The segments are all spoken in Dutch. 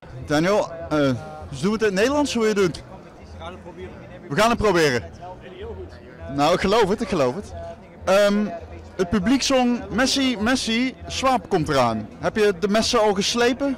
Daniel, dus doen we het in het Nederlands? Hoe wil je het doen? We gaan het proberen. Nou, ik geloof het. Het publiek zong Messi, Messi, Swaap komt eraan. Heb je de messen al geslepen?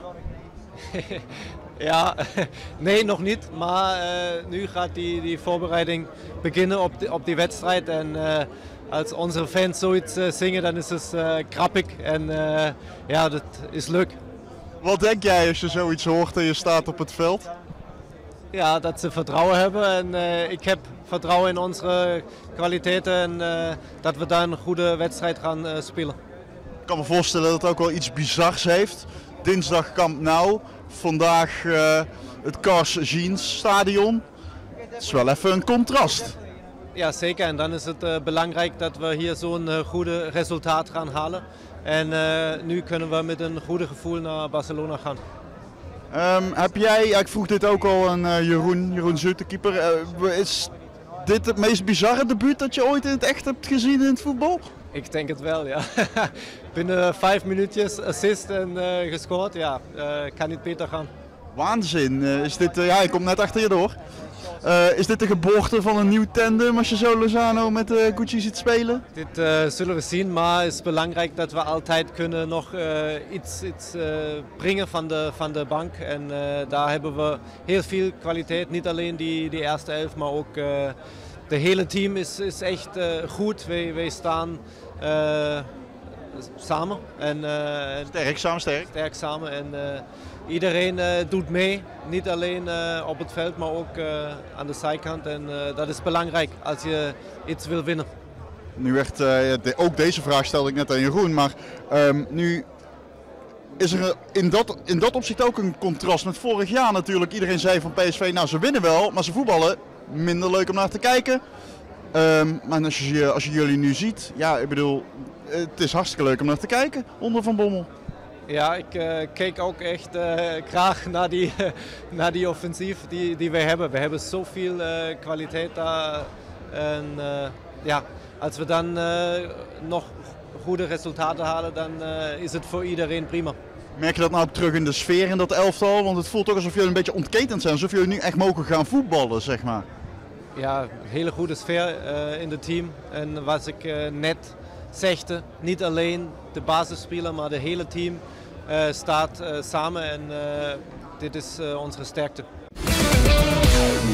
Ja, nee, nog niet. Maar nu gaat die voorbereiding beginnen op die wedstrijd. En als onze fans zoiets zingen, dan is het grappig. En ja, dat is leuk. Wat denk jij als je zoiets hoort en je staat op het veld? Ja, dat ze vertrouwen hebben. En ik heb vertrouwen in onze kwaliteiten. En dat we daar een goede wedstrijd gaan spelen. Ik kan me voorstellen dat het ook wel iets bizars heeft. Dinsdag Camp Nou, vandaag het Cars Jeans Stadion. Het is wel even een contrast. Ja, zeker. En dan is het belangrijk dat we hier zo'n goede resultaat gaan halen. En nu kunnen we met een goede gevoel naar Barcelona gaan. Heb jij, ja, ik vroeg dit ook al aan Jeroen Zuut, de keeper. Is dit het meest bizarre debuut dat je ooit in het echt hebt gezien in het voetbal? Ik denk het wel, ja. Binnen 5 minuutjes assist en gescoord, ja, kan niet beter gaan. Waanzin. Is dit, ja, hij komt net achter je door. Is dit de geboorte van een nieuw tandem als je zo Lozano met Gucci ziet spelen? Dit zullen we zien, maar het is belangrijk dat we altijd kunnen nog iets brengen van de bank. En daar hebben we heel veel kwaliteit, niet alleen die eerste elf, maar ook de hele team is echt goed. Wij staan samen. En, sterk samen. En iedereen doet mee, niet alleen op het veld, maar ook aan de zijkant. En dat is belangrijk als je iets wil winnen. Nu werd, ook deze vraag stelde ik net aan Jeroen, maar nu is er in dat opzicht ook een contrast met vorig jaar natuurlijk. Iedereen zei van PSV, nou ze winnen wel, maar ze voetballen minder leuk om naar te kijken. Maar als je jullie nu ziet, ja, ik bedoel, het is hartstikke leuk om naar te kijken onder Van Bommel. Ja, ik keek ook echt graag naar die offensief die we hebben. We hebben zoveel kwaliteit daar. En ja, als we dan nog goede resultaten halen, dan is het voor iedereen prima. Merk je dat nou ook terug in de sfeer in dat elftal? Want het voelt ook alsof jullie een beetje ontketend zijn. Alsof jullie nu echt mogen gaan voetballen, zeg maar. Ja, hele goede sfeer in het team. En wat ik net zegde, niet alleen de basisspeler, maar de hele team staat samen. En dit is onze sterkte.